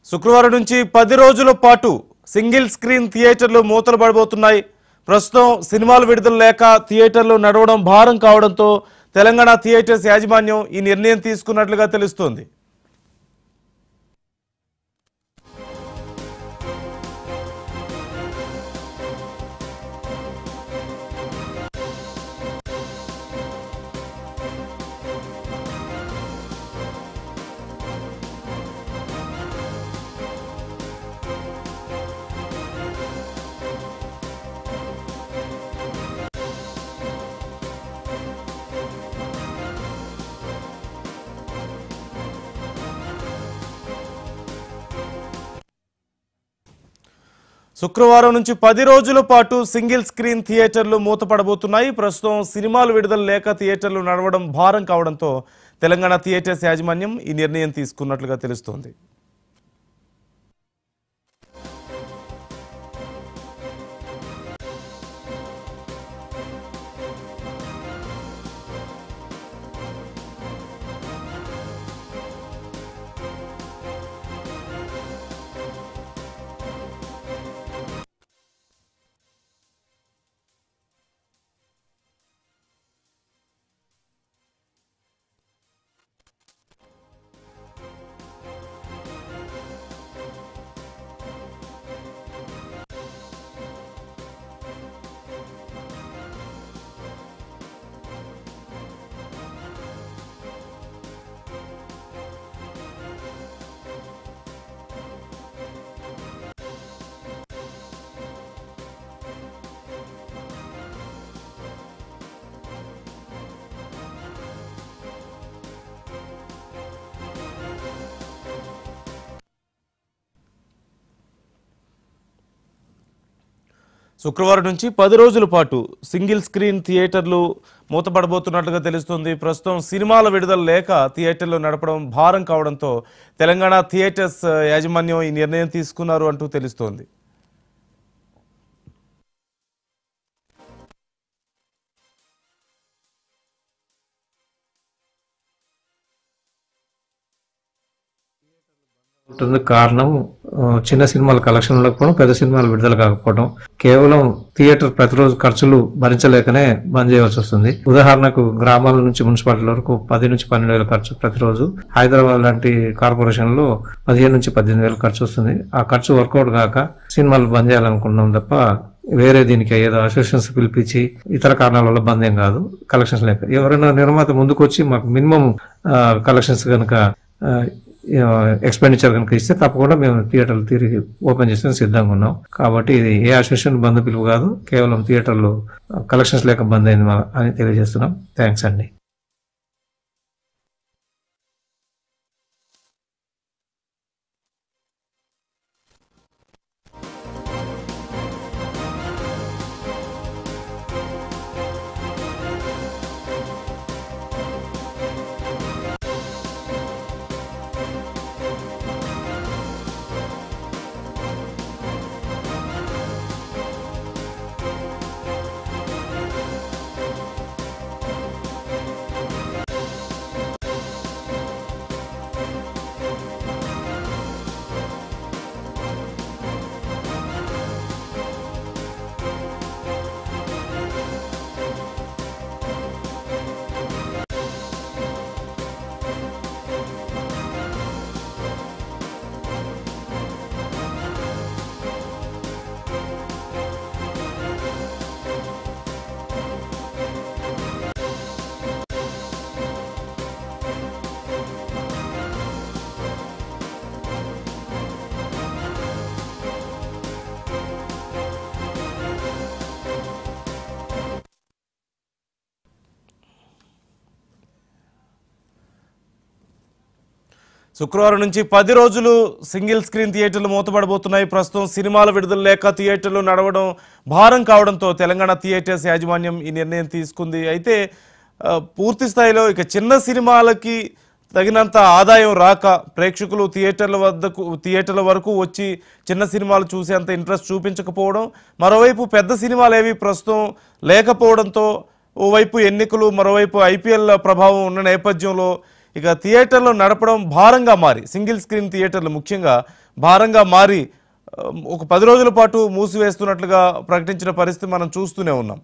శుక్రవారం నుంచి 10 రోజుల పాటు సింగిల్ స్క్రీన్ థియేటర్లు మూతలు పడబోతున్నాయి. ప్రస్తుతం సినిమాలు విడుదల లేక థియేటర్లు నడవడం భారం కావడంతో తెలంగాణ థియేటర్స్ యాజమాన్యం ఈ నిర్ణయం తీసుకున్నట్లుగా తెలుస్తోంది. శుక్రవారం నుంచి 10 రోజుల పాటు సింగిల్ స్క్రీన్ థియేటర్లు మూతపడబోతున్నాయి. ప్రస్తుతం సినిమాలు విడుదల లేక థియేటర్లు నడవడం భారం కావడంతో తెలంగాణ థియేటర్స్ యాజమాన్యం ఈ నిర్ణయం తీసుకున్నట్లుగా తెలుస్తోంది. శుక్రవారం నుంచి 10 రోజుల పాటు సింగిల్ స్క్రీన్ థియేటర్లు మూతపడబోతున్నట్లుగా తెలుస్తుంది. ప్రస్తుతం సినిమాల విడుదల లేక థియేటర్లు నడపడం భారం కావడంతో తెలంగాణ థియేటర్స్ యాజమాన్యం ఈ నిర్ణయం తీసుకున్నారు అంటూ తెలుస్తోంది. కారణం చిన్న సినిమాల కలెక్షన్ ఉండకపోవడం, పెద్ద సినిమాలు విడుదల కాకపోవడం, కేవలం థియేటర్ ప్రతిరోజు ఖర్చులు భరించలేకనే బంద్ చేయవలసి వస్తుంది. ఉదాహరణకు గ్రామాల నుంచి మున్సిపాలిటీ వరకు 10 నుంచి 12 వేల ఖర్చు ప్రతిరోజు. హైదరాబాద్ లాంటి కార్పొరేషన్ లో 15 నుంచి 18 వేల ఖర్చు వస్తుంది. ఆ ఖర్చు వర్కౌట్ కాక సినిమాలు బంద్ చేయాలనుకున్నాం తప్ప వేరే దీనికి ఏదో అసోసియేషన్స్ పిలిపించి ఇతర కారణాల వల్ల బంద్ ఏం కాదు. కలెక్షన్స్ లేక ఎవరైనా నిర్మాత ముందుకు వచ్చి మాకు మినిమం కలెక్షన్స్ కనుక ఎక్స్పెండిచర్ కనుక ఇస్తే తప్పకుండా మేము థియేటర్లు తిరిగి ఓపెన్ చేస్తే సిద్ధంగా ఉన్నాం. కాబట్టి ఇది ఏ అసోసియేషన్ బంద్ పిలుపు కాదు, కేవలం థియేటర్లు కలెక్షన్స్ లేక బంద్ అయింది అని తెలియజేస్తున్నాం. థ్యాంక్స్ అండి. శుక్రవారం నుంచి 10 రోజులు సింగిల్ స్క్రీన్ థియేటర్లు మూతపడబోతున్నాయి. ప్రస్తుతం సినిమాల విడుదల లేక థియేటర్లు నడవడం భారం కావడంతో తెలంగాణ థియేటర్స్ యాజమాన్యం ఈ నిర్ణయం తీసుకుంది. అయితే పూర్తి స్థాయిలో ఇక చిన్న సినిమాలకి తగినంత ఆదాయం రాక ప్రేక్షకులు థియేటర్ల వరకు వచ్చి చిన్న సినిమాలు చూసేంత ఇంట్రెస్ట్ చూపించకపోవడం, మరోవైపు పెద్ద సినిమాలు ఏవి ప్రస్తుతం లేకపోవడంతో ఓవైపు ఎన్నికలు మరోవైపు ఐపీఎల్ ప్రభావం ఉన్న నేపథ్యంలో ఇక థియేటర్లో నడపడం భారంగా మారి సింగిల్ స్క్రీన్ థియేటర్లు ముఖ్యంగా భారంగా మారి ఒక 10 రోజుల పాటు మూసివేస్తున్నట్లుగా ప్రకటించిన పరిస్థితి మనం చూస్తూనే ఉన్నాం.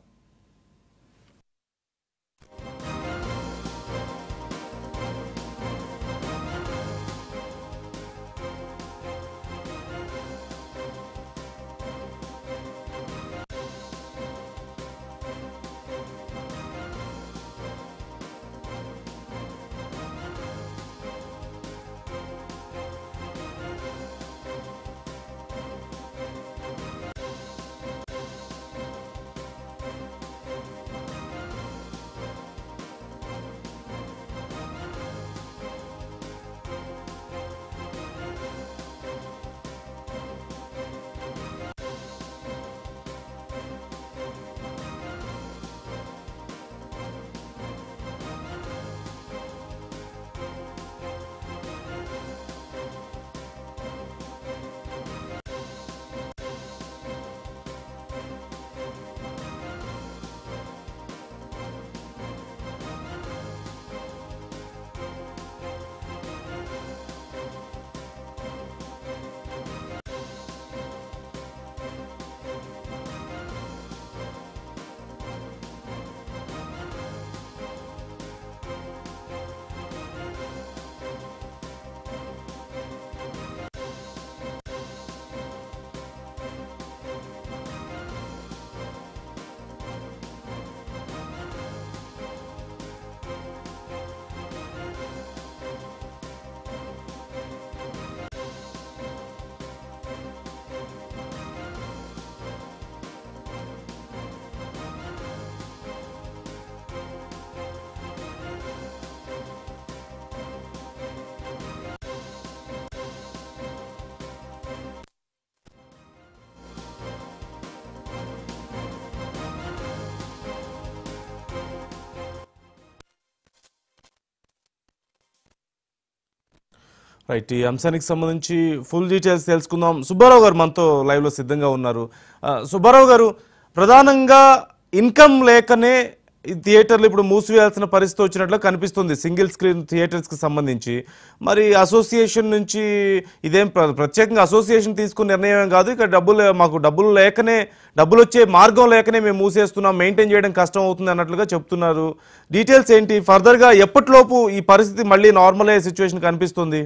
రైట్, ఈ అంశానికి సంబంధించి ఫుల్ డీటెయిల్స్ తెలుసుకుందాం. సుబ్బారావు గారు మనతో లైవ్లో సిద్ధంగా ఉన్నారు. సుబ్బారావు గారు, ప్రధానంగా ఇన్కమ్ లేకనే ఈ థియేటర్లు ఇప్పుడు మూసివేయాల్సిన పరిస్థితి వచ్చినట్లు కనిపిస్తుంది సింగిల్ స్క్రీన్ థియేటర్స్కి సంబంధించి. మరి అసోసియేషన్ నుంచి ఇదేం ప్రత్యేకంగా అసోసియేషన్ తీసుకున్న నిర్ణయం కాదు, ఇక్కడ మాకు డబ్బులు లేకనే, డబ్బులు వచ్చే మార్గం లేకనే మేము మూసేస్తున్నాం, మెయింటైన్ చేయడం కష్టం అవుతుంది అన్నట్లుగా చెప్తున్నారు. డీటెయిల్స్ ఏంటి? ఫర్దర్గా ఎప్పటిలోపు ఈ పరిస్థితి మళ్ళీ నార్మల్ అయ్యే సిచ్యువేషన్ కనిపిస్తుంది?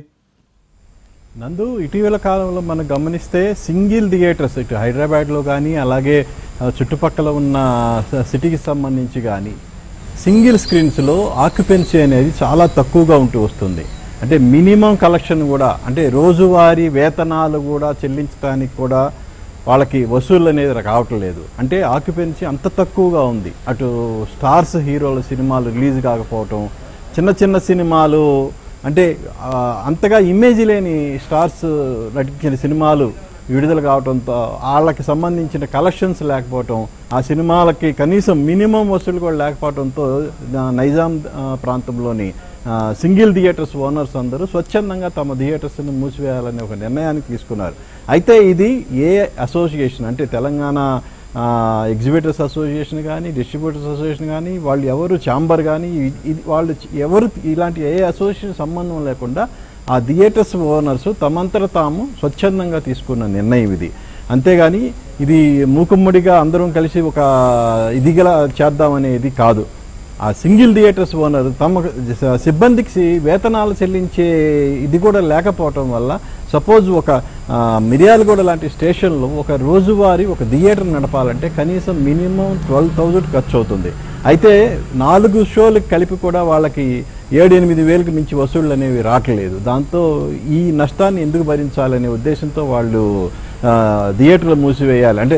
నందు, ఇటీవల కాలంలో మనం గమనిస్తే సింగిల్ థియేటర్స్ ఇటు హైదరాబాద్లో కానీ అలాగే చుట్టుపక్కల ఉన్న సిటీకి సంబంధించి కానీ సింగిల్ స్క్రీన్స్లో ఆక్యుపెన్సీ అనేది చాలా తక్కువగా ఉంటూ వస్తుంది. అంటే మినిమం కలెక్షన్ కూడా, అంటే రోజువారీ వేతనాలు కూడా చెల్లించడానికి కూడా వాళ్ళకి వసూళ్ళు అనేది రావట్లేదు. అంటే ఆక్యుపెన్సీ అంత తక్కువగా ఉంది. అటు స్టార్స్ హీరోల సినిమాలు రిలీజ్ కాకపోవటం, చిన్న చిన్న సినిమాలు అంటే అంతగా ఇమేజ్ లేని స్టార్స్ నటించిన సినిమాలు విడుదల కావడంతో వాళ్ళకి సంబంధించిన కలెక్షన్స్ లేకపోవటం, ఆ సినిమాలకి కనీసం మినిమం వసూలు కూడా లేకపోవడంతో నైజాం ప్రాంతంలోని సింగిల్ థియేటర్స్ ఓనర్స్ అందరూ స్వచ్ఛందంగా తమ థియేటర్స్ని మూసివేయాలనే ఒక నిర్ణయాన్ని తీసుకున్నారు. అయితే ఇది ఏ అసోసియేషన్ అంటే తెలంగాణ ఎగ్జిబిటర్స్ అసోసియేషన్ కానీ డిస్ట్రిబ్యూటర్స్ అసోసియేషన్ కానీ వాళ్ళు ఎవరు ఛాంబర్ కానీ వాళ్ళు ఎవరు ఇలాంటి ఏ అసోసియేషన్ సంబంధం లేకుండా ఆ థియేటర్స్ ఓనర్స్ తమంతట తాము స్వచ్ఛందంగా తీసుకున్న నిర్ణయం ఇది. అంతేగాని ఇది మూకుమ్మడిగా అందరం కలిసి ఒక ఇదిగల చేద్దామనేది కాదు. ఆ సింగిల్ థియేటర్స్ ఓనర్ తమ సిబ్బందికి వేతనాలు చెల్లించే ఇది కూడా లేకపోవటం వల్ల సపోజ్ ఒక మిర్యాలగూడ లాంటి స్టేషన్లో ఒక రోజువారీ ఒక థియేటర్ నడపాలంటే కనీసం మినిమం 12,000 ఖర్చు అవుతుంది. అయితే 4 షోలకు కలిపి కూడా వాళ్ళకి 7-8 వేలకు మించి వసూళ్ళు అనేవి రావట్లేదు. దాంతో ఈ నష్టాన్ని ఎందుకు భరించాలనే ఉద్దేశంతో వాళ్ళు థియేటర్లు మూసివేయాలి. అంటే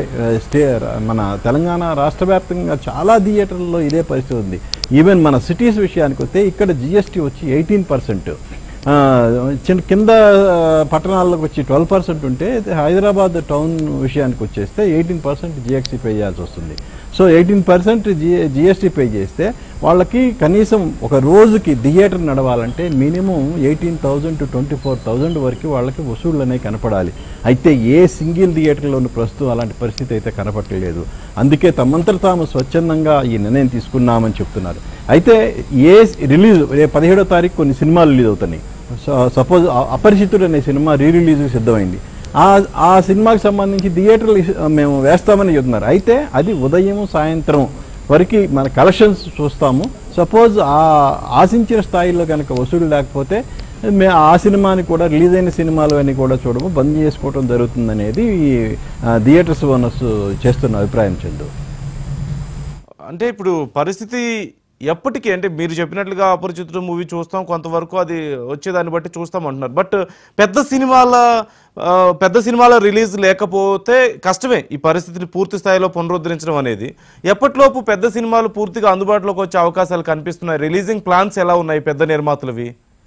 మన తెలంగాణ రాష్ట్ర వ్యాప్తంగా చాలా థియేటర్లలో ఇదే పరిస్థితి ఉంది. ఈవెన్ మన సిటీస్ విషయానికి వస్తే ఇక్కడ జిఎస్టీ వచ్చి 18%, కింద పట్టణాలకు వచ్చి 12% ఉంటే హైదరాబాద్ టౌన్ విషయానికి వచ్చేస్తే 18% జిఎస్టీ పే చేయాల్సి వస్తుంది. సో 18% జిఎస్టీ పే చేస్తే వాళ్ళకి కనీసం ఒక రోజుకి థియేటర్ నడవాలంటే మినిమం 18,000 to 24,000 వరకు వాళ్ళకి వసూళ్ళు అనేవి కనపడాలి. అయితే ఏ సింగిల్ థియేటర్లోని ప్రస్తుతం అలాంటి పరిస్థితి అయితే కనపడలేదు. అందుకే తమంతట తాము స్వచ్ఛందంగా ఈ నిర్ణయం తీసుకున్నామని చెప్తున్నారు. అయితే ఏ రిలీజ్ 17వ తారీఖు కొన్ని సినిమాలు రిలీజ్ అవుతున్నాయి. సపోజ్ అపరిచితుడు అనే సినిమా రిలీజ్కి సిద్ధమైంది. ఆ ఆ సినిమాకి సంబంధించి థియేటర్లు మేము వేస్తామని చెప్తున్నారు. అయితే అది ఉదయం సాయంత్రం వరకు మన కలెక్షన్స్ చూస్తాము. సపోజ్ ఆశించిన స్థాయిలో కనుక వసూలు లేకపోతే ఆ సినిమాని కూడా రిలీజ్ అయిన సినిమాలు అన్ని కూడా చూడము, బంద్ చేసుకోవడం జరుగుతుందనేది థియేటర్స్ ఓనర్స్ చేస్తున్న అభిప్రాయం చెందు. అంటే ఇప్పుడు పరిస్థితి ఎప్పటికీ, అంటే మీరు చెప్పినట్లుగా అపరిచితుడు మూవీ చూస్తాం, కొంతవరకు అది వచ్చేదాన్ని బట్టి చూస్తాం అంటున్నారు. బట్ పెద్ద సినిమాల రిలీజ్ లేకపోతే కష్టమే ఈ పరిస్థితిని పూర్తి స్థాయిలో పునరుద్ధరించడం అనేది. ఎప్పటిలోపు పెద్ద సినిమాలు పూర్తిగా అందుబాటులోకి వచ్చే అవకాశాలు కనిపిస్తున్నాయి? రిలీజింగ్ ప్లాన్స్ ఎలా ఉన్నాయి పెద్ద నిర్మాతలవి?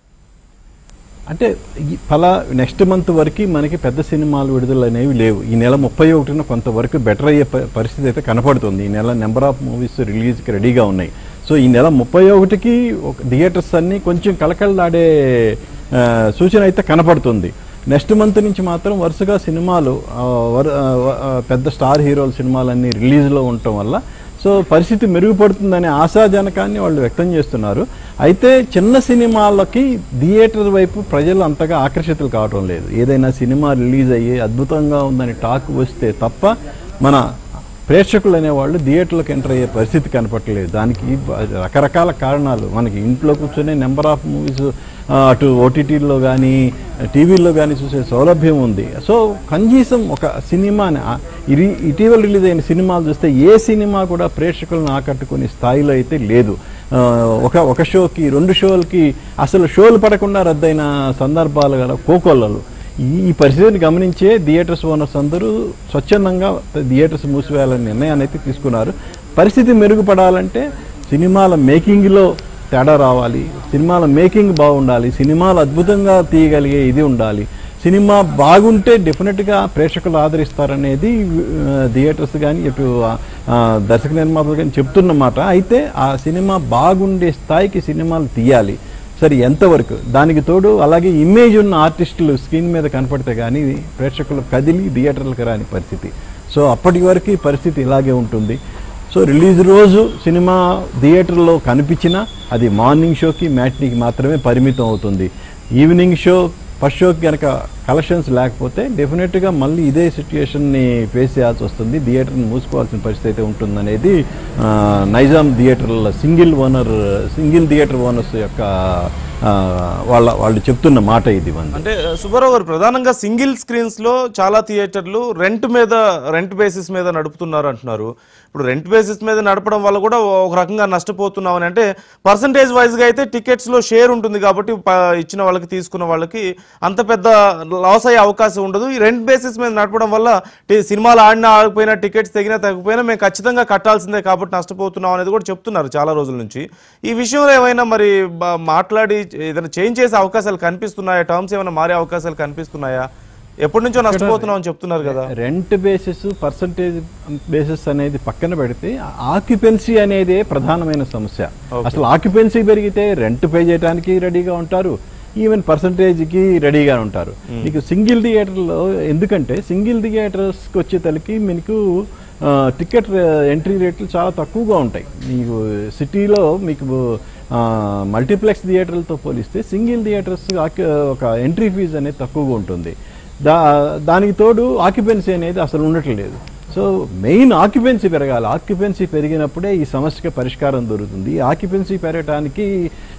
అంటే నెక్స్ట్ మంత్ వరకు మనకి పెద్ద సినిమాలు విడుదల అనేవి లేవు. ఈ నెల 31న కొంతవరకు బెటర్ అయ్యే పరిస్థితి అయితే కనపడుతుంది. ఈ నెల నెంబర్ ఆఫ్ మూవీస్ రిలీజ్కి రెడీగా ఉన్నాయి. సో ఈ నెల 31కి థియేటర్స్ అన్నీ కొంచెం కలకలలాడే సూచన అయితే కనపడుతుంది. నెక్స్ట్ మంత్ నుంచి మాత్రం వరుసగా సినిమాలు పెద్ద స్టార్ హీరోల సినిమాలన్నీ రిలీజ్లో ఉండటం వల్ల సో పరిస్థితి మెరుగుపడుతుందనే ఆశాజనకాన్ని వాళ్ళు వ్యక్తం చేస్తున్నారు. అయితే చిన్న సినిమాలకి థియేటర్ వైపు ప్రజలు అంతగా ఆకర్షితులు కావటం లేదు. ఏదైనా సినిమా రిలీజ్ అయ్యి అద్భుతంగా ఉందని టాక్ వస్తే తప్ప మన ప్రేక్షకులు అనేవాళ్ళు థియేటర్లకు ఎంటర్ అయ్యే పరిస్థితి కనపట్టలేదు. దానికి రకరకాల కారణాలు. మనకి ఇంట్లో కూర్చొని నెంబర్ ఆఫ్ మూవీస్ అటు ఓటీటీల్లో కానీ టీవీల్లో కానీ చూసే సౌలభ్యం ఉంది. సో కనీసం ఒక సినిమాని ఇటీవల రిలీజ్ అయిన సినిమాలు చూస్తే ఏ సినిమా కూడా ప్రేక్షకులను ఆకట్టుకునే స్థాయిలో అయితే లేదు. ఒక షోకి 2 షోలకి అసలు షోలు పడకుండా రద్దయిన సందర్భాలు గల కోకొల్లలు. ఈ పరిస్థితిని గమనించే థియేటర్స్ ఓనర్స్ అందరూ స్వచ్ఛందంగా థియేటర్స్ మూసివేయాలనే నిర్ణయాన్ని అయితే తీసుకున్నారు. పరిస్థితి మెరుగుపడాలంటే సినిమాల మేకింగ్లో తేడా రావాలి, సినిమాల మేకింగ్ బాగుండాలి, సినిమాలు అద్భుతంగా తీయగలిగే ఇది ఉండాలి. సినిమా బాగుంటే డెఫినెట్గా ప్రేక్షకులు ఆదరిస్తారనేది థియేటర్స్ కానీ ఇటు దర్శక నిర్మాతలు కానీ చెప్తున్నమాట. అయితే ఆ సినిమా బాగుండే స్థాయికి సినిమాలు తీయాలి. సరే, ఎంతవరకు? దానికి తోడు అలాగే ఇమేజ్ ఉన్న ఆర్టిస్టులు స్క్రీన్ మీద కనపడితే కానీ ప్రేక్షకులు కదిలి థియేటర్లకు రాని పరిస్థితి. సో అప్పటి వరకు పరిస్థితి ఇలాగే ఉంటుంది. సో రిలీజ్ రోజు సినిమా థియేటర్లో కనిపించినా అది మార్నింగ్ షోకి మ్యాట్నీకి మాత్రమే పరిమితం అవుతుంది. ఈవినింగ్ షో ఫస్ట్ షోకి కనుక కలెక్షన్స్ లేకపోతే డెఫినెట్గా మళ్ళీ ఇదే సిచ్యుయేషన్ని ఫేస్ చేయాల్సి వస్తుంది. థియేటర్ని మూసుకోవాల్సిన పరిస్థితి అయితే ఉంటుందనేది నైజాం థియేటర్ల సింగిల్ థియేటర్ ఓనర్స్ యొక్క వాళ్ళు చెప్తున్న మాట ఇది. అంటే సుబ్బారావు గారు, ప్రధానంగా సింగిల్ స్క్రీన్స్లో చాలా థియేటర్లు రెంట్ బేసిస్ మీద నడుపుతున్నారు అంటున్నారు. ఇప్పుడు రెంట్ బేసిస్ మీద నడపడం వల్ల కూడా ఒక రకంగా నష్టపోతున్నామని, అంటే పర్సంటేజ్ వైజ్గా అయితే టికెట్స్లో షేర్ ఉంటుంది కాబట్టి ఇచ్చిన వాళ్ళకి తీసుకున్న వాళ్ళకి అంత పెద్ద లాస్ అయ్యే అవకాశం ఉండదు. ఈ రెంట్ బేసిస్ మీద నడపడం వల్ల సినిమాలు ఆడినా ఆడకపోయినా టికెట్స్ తగినా తగ్గిపోయినా మేము ఖచ్చితంగా కట్టాల్సిందే కాబట్టి నష్టపోతున్నాం అనేది కూడా చెప్తున్నారు చాలా రోజుల నుంచి. ఈ విషయంలో ఏమైనా మరి మాట్లాడి ఏదైనా చేంజ్ చేసే అవకాశాలు కనిపిస్తున్నాయా? టర్మ్స్ ఏమైనా మారే అవకాశాలు కనిపిస్తున్నాయా? ఎప్పటి నుంచో నష్టపోతున్నాం అని చెప్తున్నారు కదా. రెంట్ బేసిస్ పర్సంటేజ్ బేసిస్ అనేది పక్కన పెడితే ఆక్యుపెన్సీ అనేది ప్రధానమైన సమస్య. అసలు ఆక్యుపెన్సీ పెరిగితే రెంట్ పే చేయడానికి రెడీగా ఉంటారు, ఈవెన్ పర్సంటేజ్కి రెడీగా ఉంటారు. మీకు సింగిల్ థియేటర్లో ఎందుకంటే సింగిల్ థియేటర్స్కి వచ్చేతలకి మీకు టికెట్ ఎంట్రీ రేట్లు చాలా తక్కువగా ఉంటాయి. మీకు సిటీలో మీకు మల్టీప్లెక్స్ థియేటర్లతో పోలిస్తే సింగిల్ థియేటర్స్ ఒక ఎంట్రీ ఫీజు అనేది తక్కువగా ఉంటుంది. దానికి తోడు ఆక్యుపెన్సీ అనేది అసలు ఉండట్లేదు. సో మెయిన్ ఆక్యుపెన్సీ పెరగాలి. ఆక్యుపెన్సీ పెరిగినప్పుడే ఈ సమస్యకి పరిష్కారం దొరుకుతుంది. ఈ ఆక్యుపెన్సీ పెరగడానికి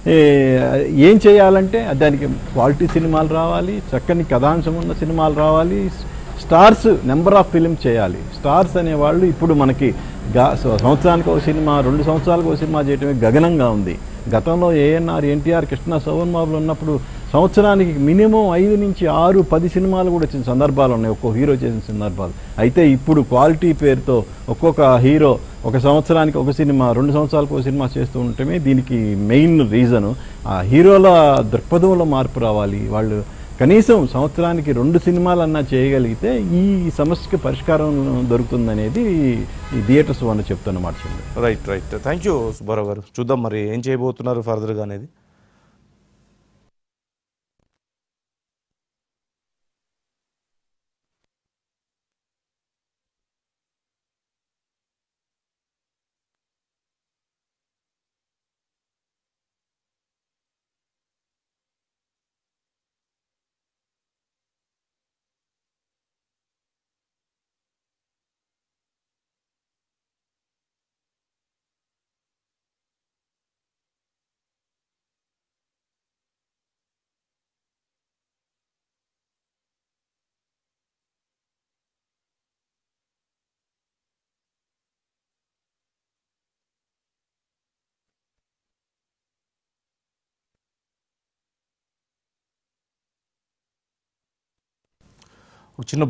ఏం చేయాలంటే దానికి క్వాలిటీ సినిమాలు రావాలి, చక్కని కథాంశం ఉన్న సినిమాలు రావాలి, స్టార్స్ నెంబర్ ఆఫ్ ఫిలిం చేయాలి. స్టార్స్ అనేవాళ్ళు ఇప్పుడు మనకి సంవత్సరానికి ఒక సినిమా, 2 సంవత్సరాలకు ఒక సినిమా చేయటమే గగనంగా ఉంది. గతంలో ఏఎన్ఆర్, ఎన్టీఆర్, కృష్ణ, శోభన్ బాబులు ఉన్నప్పుడు సంవత్సరానికి మినిమం 5 నుంచి 6, 10 సినిమాలు కూడా వచ్చిన సందర్భాలు ఉన్నాయి, ఒక్కో హీరో చేసిన సందర్భాలు. అయితే ఇప్పుడు క్వాలిటీ పేరుతో ఒక్కొక్క హీరో ఒక సంవత్సరానికి ఒక సినిమా, 2 సంవత్సరాలకు ఒక సినిమా చేస్తూ ఉండటమే దీనికి మెయిన్ రీజను. ఆ హీరోల దృక్పథంలో మార్పు రావాలి. వాళ్ళు కనీసం సంవత్సరానికి 2 సినిమాలన్నా చేయగలిగితే ఈ సమస్యకి పరిష్కారం దొరుకుతుందనేది ఈ థియేటర్స్ వాళ్ళు చెప్తున్నమాట. Right. Thank you Subbarao garu. చూద్దాం మరి ఏం చేయబోతున్నారు ఫర్దర్గా అనేది. ఒక చిన్న